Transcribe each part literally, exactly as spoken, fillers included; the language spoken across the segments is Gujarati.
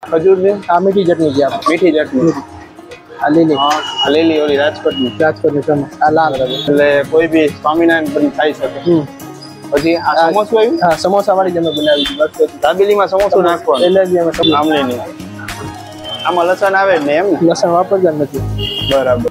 खजूर ने आ मीठी चटनी की आप मीठी चटनी आ લીલી हाँ ले ली ओली राजकोटनी રાજકોટની ફેમસ આ લાલ એટલે કોઈ બી સ્વામિનારાયણ પણ ખાઈ શકે હમ પછી આ સમોસું આવ્યું હા સમોસા વાળી જ અમે બનાવી છે બસ દાબેલીમાં સમોસું નાખવાનું એટલે જ અમે સમોસા આમલીની આમાં લસણ આવે ને એમ ને લસણ વાપરતા નથી બરાબર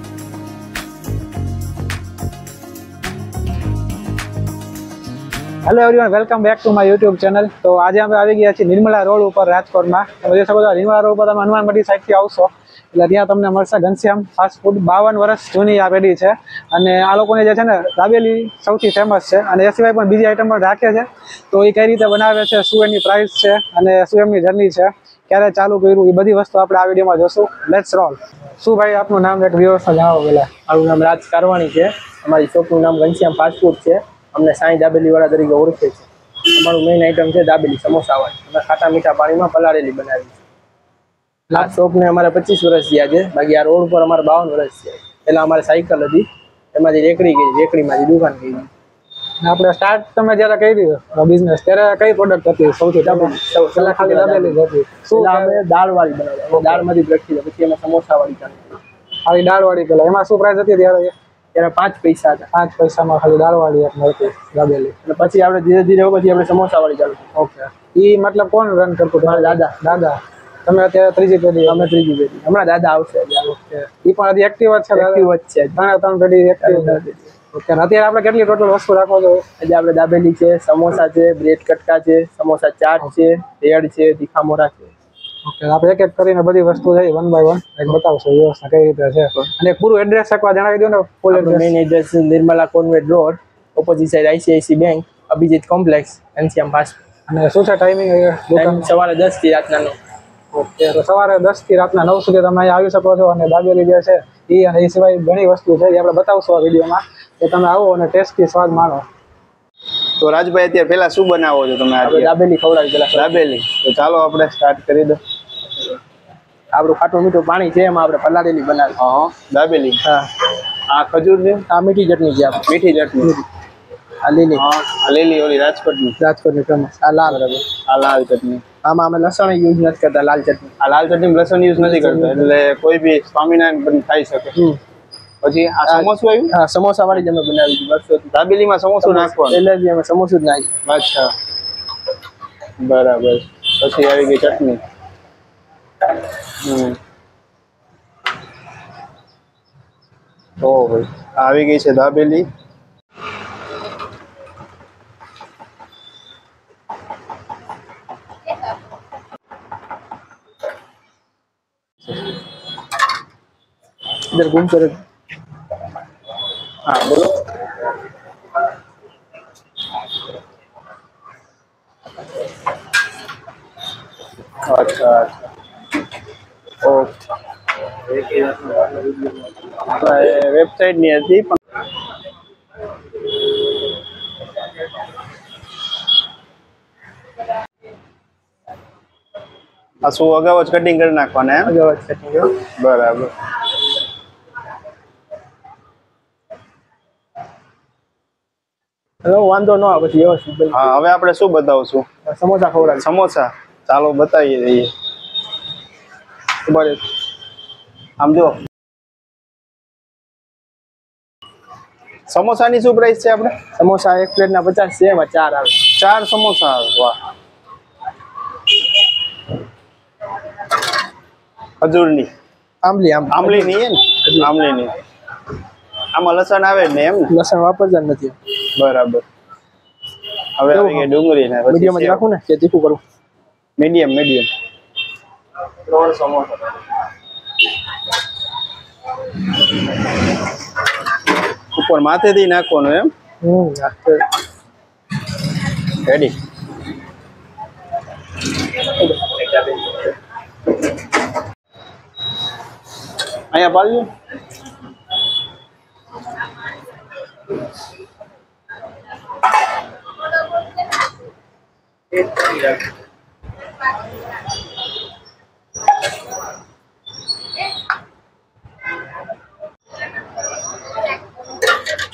hello everyone welcome back to my YouTube channel તો આજે અમે આવી ગયા છીએ નિર્મલા રોડ ઉપર રાજકોટમાં તમે જોઈ શકો છો નિર્મલા રોડ ઉપર તમે હનુમાન મંદિર સાઈડથી આવશો એટલે ત્યાં તમને મળશે ઘનશ્યામ ફાસ્ટ ફૂડ બાવન વર્ષ જૂની આ પેઢી છે અને આ લોકોને જે છે ને દાબેલી સૌથી ફેમસ છે અને એ સિવાય પણ બીજી આઈટમ પણ રાખે છે તો એ કઈ રીતે બનાવે છે શું એની પ્રાઇસ છે અને શું એમની જર્ની છે ક્યારે ચાલુ કર્યું એ બધી વસ્તુ આપણે આ વિડીયોમાં જોશું લેટ્સ રોલ શું ભાઈ આપનું નામ એક વ્યવસ્થા જણાવો પહેલાં મારું નામ રાજ કારવાણી છે અમારી શોપનું નામ ઘનશ્યામ ફાસ્ટ ફૂડ છે અમને સાંઈ દાબેલી વાળા તરીકે ઓળખે છે અમારું મેઇન આઈટમ છે દાબેલી સમોસા વાળી અમે ખાટા મીઠા પાણીમાં પલાળેલી બનાવી છે આ શોપને અમારે પચીસ વર્ષ થયા છે બાકી આ રોડ ઉપર અમારે બાવન વર્ષ છે પહેલાં અમારે સાયકલ હતી એમાંથી રેકડી ગઈ રેકડીમાંથી દુકાન ગઈ આપણે સ્ટાર્ટ તમે જ્યારે કરી બિઝનેસ ત્યારે કઈ પ્રોડક્ટ હતી સૌથી પહેલા ખાલી દાબેલી જ હતી શું અમે દાળ વાળી બનાવી દાળમાંથી જ રખી પછી અમે સમોસા વાળી ચાલુ ખાલી દાળ વાળી પેલા એમાં શું પ્રાઇસ હતી ત્યારે ત્યારે પાંચ પૈસા હતા પાંચ પૈસામાં ખાલી દાળ વાળી એક મળતી દાબેલી અને પછી આપણે ધીરે ધીરે પછી આપણે સમોસા વાળી ચાલુ ઓકે એ મતલબ કોણ રન કરતું મારા દાદા દાદા તમે અત્યારે ત્રીજી પેઢી અમે ત્રીજી પેઢી હમણાં દાદા આવશે ઓકે એ પણ હજી એક્ટિવ જ છે એક્ટિવ જ છે ત્રણ ત્રણ પેઢી એક્ટિવ ઓકે અત્યારે આપણે કેટલી ટોટલ વસ્તુ રાખો છો આજે આપણે દાબેલી છે સમોસા છે બ્રેડ કટકા છે સમોસા ચાટ છે રેડ છે તીખા મોરા છે ઓકે આપણે એક એક કરીને બધી વસ્તુ છે વન બાય વન એક બતાવશો વ્યવસ્થા કઈ રીતે છે અને પૂરું એડ્રેસ એકવાર જણાવી દો ને full address main address Nirmala convent road opposite side ICICI bank Abhijit complex Ghanshyam ફાસ્ટ અને શું છે ટાઈમિંગ ટાઈમ સવારે દસ થી રાતના નવ ઓકે તો સવારે દસ થી રાતના નવ સુધી તમે અહીંયા આવી શકો છો અને દાબેલી જે છે એ અને એ સિવાય ઘણી વસ્તુ છે એ આપણે બતાવશું આ વિડીયોમાં કે તમે આવો અને ટેસ્ટી સ્વાદ માણો તો રાજભાઈ અત્યારે પેલા શું બનાવો છો તમે આજે દાબેલી ખવડાવી પેલા દાબેલી તો ચાલો આપણે સ્ટાર્ટ કરી દો આપણું ખાટું મીઠું પાણી છે એમાં આપણે પલાળેલી બનાવી હા દાબેલી હા આ ખજૂર ને આ મીઠી ચટણી છે આપણે મીઠી ચટણી આ લીલી હા આ લીલી ઓલી રાજકોટની રાજકોટની ફેમસ આ લાલ બરાબર આ લાલ ચટણી આમાં અમે લસણ યુઝ નથી કરતા લાલ ચટણી આ લાલ ચટણી લસણ યુઝ નથી કરતા એટલે કોઈ બી સ્વામિનારાયણ પણ ખાઈ શકે પછી આ સમોસું આવ્યું હા સમોસા વાળી જ અમે બનાવી છે બસ દાબેલીમાં સમોસું નાખવાનું એટલે જ અમે સમોસું જ નાખી અચ્છા બરાબર પછી આવી ગઈ ચટણી હમ ઓ ભાઈ આવી ગઈ છે દાબેલી इधर घूम कर હા બોલો અચ્છા અચ્છા ઓકે વેબસાઇટ ની હતી પણ આ શું અગાઉ જ કટિંગ કરી નાખવાના એમ અગાઉ જ cutting બરાબર હવે વાંધો ન આવે પછી વ્યવસ્થિત હા હવે આપણે શું બતાવશું સમોસા ખવડાવી સમોસા ચાલો બતાવીએ દઈએ બરાબર આમ જો સમોસાની શું પ્રાઇસ છે આપણે સમોસા એક પ્લેટ ના પચાસ છે એમાં ચાર આવે ચાર સમોસા આવે વાહ ખજૂરની આંબલી આંબલી આમલીની હે ને આમલીની આમાં લસણ આવે ને એમ ને લસણ વાપરતા નથી બરાબર હવે આવી ગઈ ડુંગળી ને મીડિયમ જ રાખું ને કે તીખું કરું મીડિયમ મીડિયમ ત્રણ સમોસા ઉપર માથેથી નાખવાનું એમ હમ રેડી અહીંયા પાડ્યું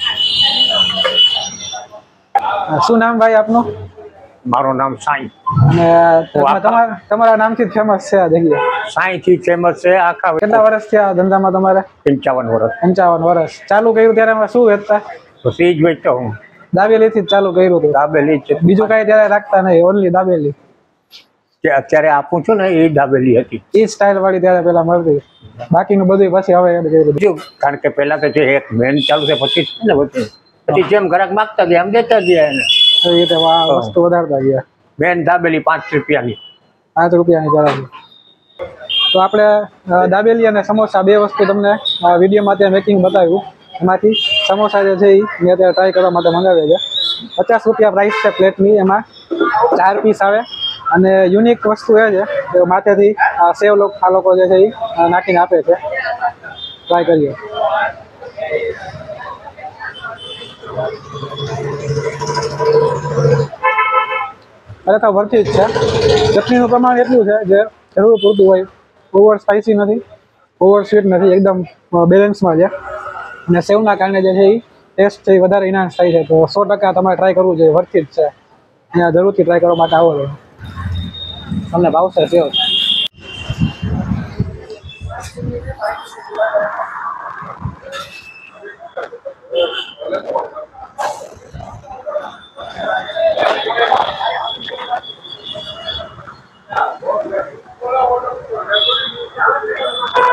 શું નામ ભાઈ આપનું મારું નામ સાંઈ અને તમારા તમારા નામથી ફેમસ છે આ જગ્યા? સાઈ થી ફેમસ છે આખા. કેટલા વર્ષ થયા ધંધામાં તમારે? પંચાવન વર્ષ. પંચાવન વર્ષ. ચાલુ કર્યું ત્યારે એમાં શું વેચતા? તો સીજ વેચતો હું. દાબેલીથી જ ચાલુ કર્યું હતું? દાબેલી છે. બીજું કઈ ત્યારે રાખતા નહીં, ઓનલી દાબેલી? અત્યારે આપું છું ને એ દાબેલી હતી. એ સ્ટાઇલ વાળી ત્યારે પેલા મળતી, બાકીનું બધું પછી હવે એડ કર્યું બીજું. કારણ કે પેલા તો જે એક મેન ચાલુ છે પછી ને બધું પછી જેમ ગ્રાહક માગતા ગયા એમ દેતા ગયા એને એ રીતે વસ્તુ વધારતા ગયા. મેન દાબેલી પાંચ રૂપિયાની. પાંચ રૂપિયાની બરાબર. તો આપણે દાબેલી અને સમોસા બે વસ્તુ તમને વિડીયોમાં ત્યાં મેકિંગ બતાવ્યું. એમાંથી સમોસા જે છે એ મેં અત્યારે ટ્રાય કરવા માટે મંગાવ્યા છે. પચાસ રૂપિયા પ્રાઇસ છે પ્લેટની, એમાં ચાર પીસ આવે. અને યુનિક વસ્તુ એ છે કે માથેથી આ સેવ લોકો આ લોકો જે છે એ નાખીને આપે છે. ટ્રાય કરીએ. ખરેખર વર્થી જ છે. ચટણીનું પ્રમાણ એટલું છે જે જરૂર પૂરતું હોય. ઓવર સ્પાઇસી નથી, ઓવર સ્વીટ નથી, એકદમ બેલેન્સમાં છે. અને સેવના કારણે જે છે એ ટેસ્ટ છે એ વધારે ઇન્હાન્સ થાય છે. તો સો ટકા તમારે ટ્રાય કરવું જોઈએ, વર્થી જ છે. અહીંયા જરૂરથી ટ્રાય કરવા માટે આવો છો, તમને ભાવશે સેવ.